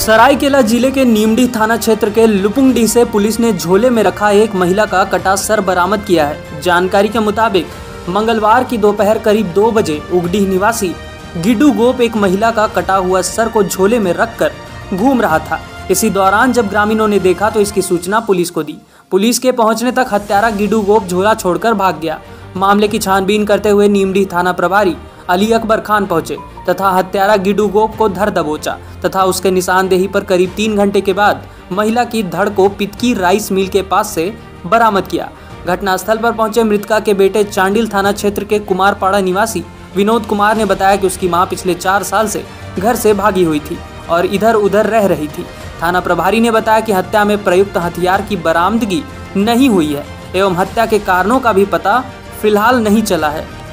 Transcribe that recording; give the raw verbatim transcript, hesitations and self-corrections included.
सरायकेला जिले के नीमडी थाना क्षेत्र के लुपुंगडी से पुलिस ने झोले में रखा एक महिला का कटा सर बरामद किया है। जानकारी के मुताबिक मंगलवार की दोपहर करीब दो बजे उगडी निवासी गिड्डू गोप एक महिला का कटा हुआ सर को झोले में रखकर घूम रहा था। इसी दौरान जब ग्रामीणों ने देखा तो इसकी सूचना पुलिस को दी। पुलिस के पहुंचने तक हत्यारा गिड्डू गोप झोला छोड़कर भाग गया। मामले की छानबीन करते हुए नीमडी थाना प्रभारी अली अकबर खान पहुंचे तथा हत्यारा गिड्डू गोप को धर दबोचा तथा उसके निशानदेही पर करीब तीन घंटे के बाद महिला की धड़ को पितकी राइस मिल के पास से बरामद किया। घटनास्थल पर पहुंचे मृतका के बेटे चांडिल थाना क्षेत्र के कुमारपाड़ा निवासी विनोद कुमार ने बताया कि उसकी मां पिछले चार साल से घर से भागी हुई थी और इधर उधर रह रही थी। थाना प्रभारी ने बताया कि हत्या में प्रयुक्त हथियार की बरामदगी नहीं हुई है एवं हत्या के कारणों का भी पता फिलहाल नहीं चला है।